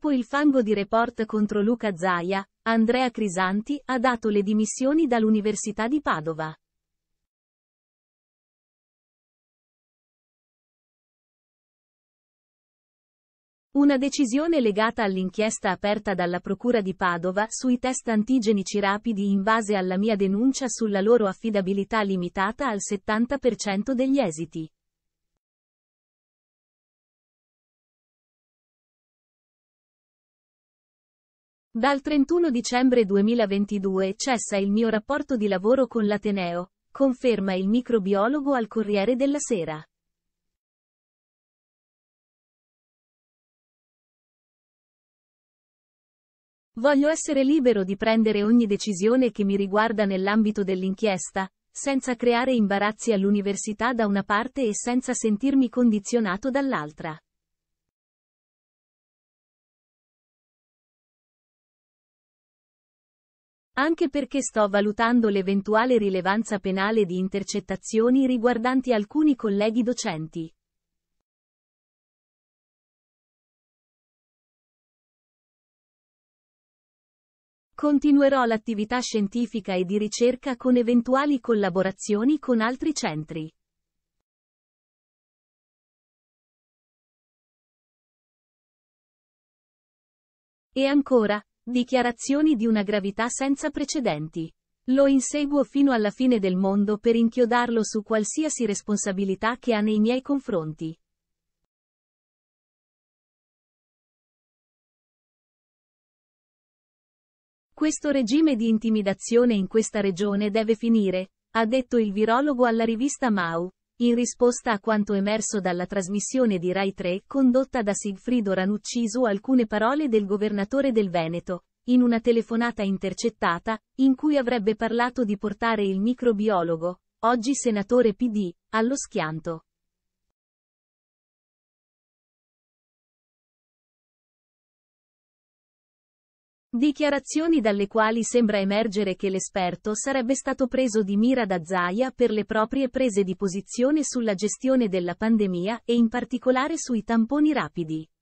Dopo il fango di Report contro Luca Zaia, Andrea Crisanti ha dato le dimissioni dall'Università di Padova. Una decisione legata all'inchiesta aperta dalla Procura di Padova sui test antigenici rapidi in base alla mia denuncia sulla loro affidabilità limitata al 70% degli esiti. Dal 31 dicembre 2022 cessa il mio rapporto di lavoro con l'Ateneo, conferma il microbiologo al Corriere della Sera. Voglio essere libero di prendere ogni decisione che mi riguarda nell'ambito dell'inchiesta, senza creare imbarazzi all'università da una parte e senza sentirmi condizionato dall'altra. Anche perché sto valutando l'eventuale rilevanza penale di intercettazioni riguardanti alcuni colleghi docenti. Continuerò l'attività scientifica e di ricerca con eventuali collaborazioni con altri centri. E ancora, dichiarazioni di una gravità senza precedenti. Lo inseguo fino alla fine del mondo per inchiodarlo su qualsiasi responsabilità che ha nei miei confronti. Questo regime di intimidazione in questa regione deve finire, ha detto il virologo alla rivista Mau, in risposta a quanto emerso dalla trasmissione di Rai 3 condotta da Sigfrido Ranucci su alcune parole del governatore del Veneto, in una telefonata intercettata, in cui avrebbe parlato di portare il microbiologo, oggi senatore PD, allo schianto. Dichiarazioni dalle quali sembra emergere che l'esperto sarebbe stato preso di mira da Zaia per le proprie prese di posizione sulla gestione della pandemia e in particolare sui tamponi rapidi.